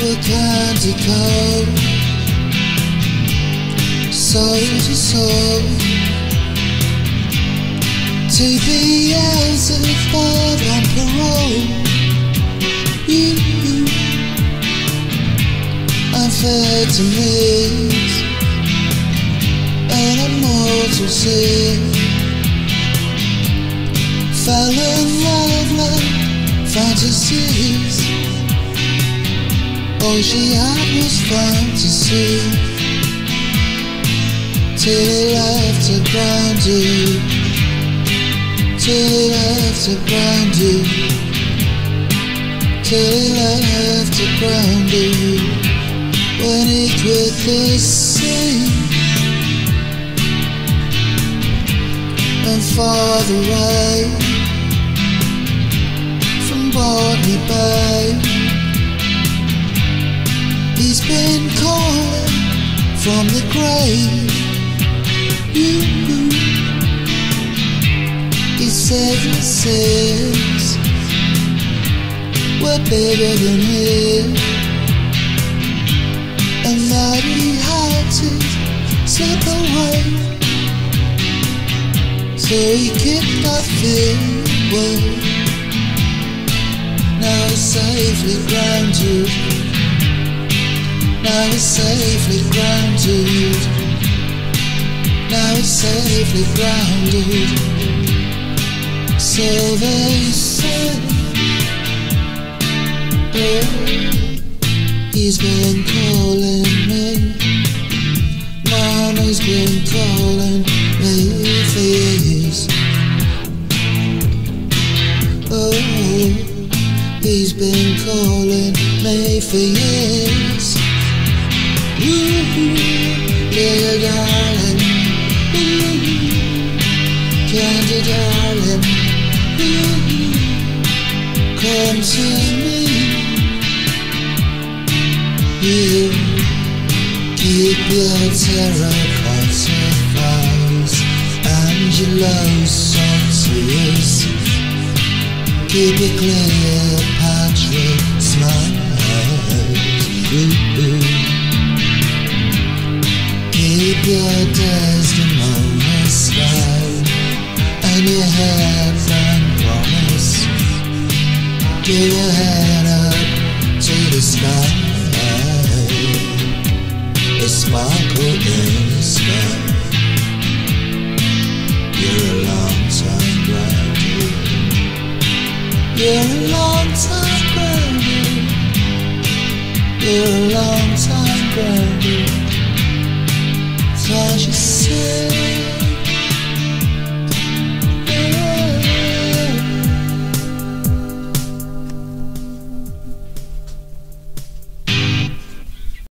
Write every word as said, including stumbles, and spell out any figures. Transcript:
a candy coat, soul to soul. T B L's at five on parole. You, unfair to miss an immortal sin. Fell in love like fantasies. All she had was fantasy, till he left her grounded, till he left her grounded, till he left her grounded. When he quit the scene and farther away from Botany Bay, he's been calling from the grave. You, he said his sins were bigger than his, and that he had to slip away, so he kicked that fear away. Now he's safely grounded, now he's safely grounded, now he's safely grounded. So they said, oh, he's been calling me, Mama's been calling me for years. Oh, he's been calling me for years. Ooh, little darling, ooh, candy darling, ooh, come to me. You keep your terracotta vows and your low salt tears. Keep your Cleopatra smiles. Ooh, ooh. Keep your Desdemona style and your headband promise. Give your head up to the sky, a sparkle in the sky. You're a long time grounded, you're a long time grounded, you're a long time grounded. Cause you said